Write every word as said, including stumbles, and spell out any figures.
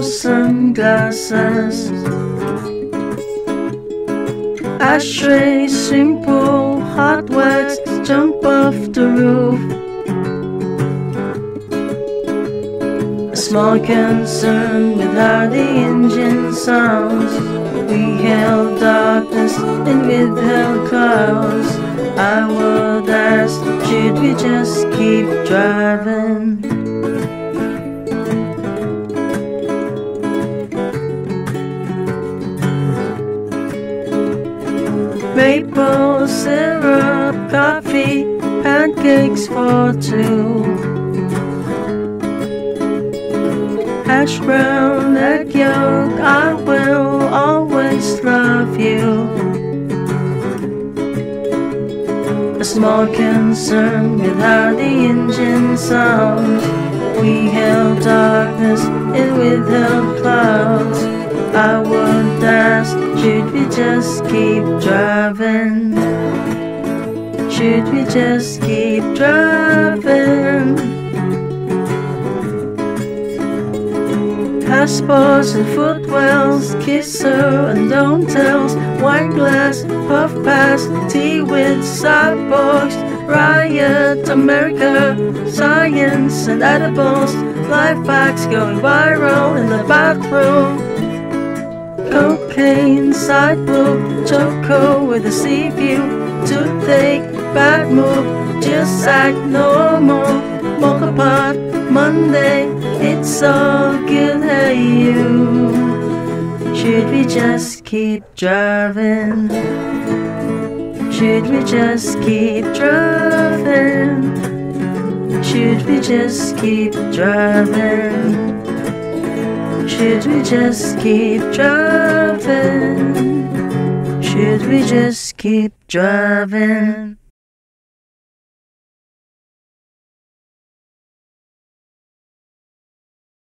sunglasses, ashtray, simple, hot wax, jump off the roof. A small concern with how the engine sounds. We held darkness and withheld clouds. I would ask, should we just keep driving? Maple syrup, coffee, pancakes for two. Hash brown, egg yolk, I will always love you. A small concern with how the engine sounds. We held darkness and withheld clouds. I would ask, should we just keep driving? Should we just keep driving? Passports and footwells, kiss her and don't tells, wine glass, puff pass, tea with cyborgs, riot, America, science and edibles, life hacks going viral in the bathroom. Cocaine, side boob, choco with a sea view, toothache, bad move, just act normal, mocha pot, Monday, it's all good, hey you. Should we just keep driving? Should we just keep driving? Should we just keep driving? Should we just keep driving? Should we just keep driving?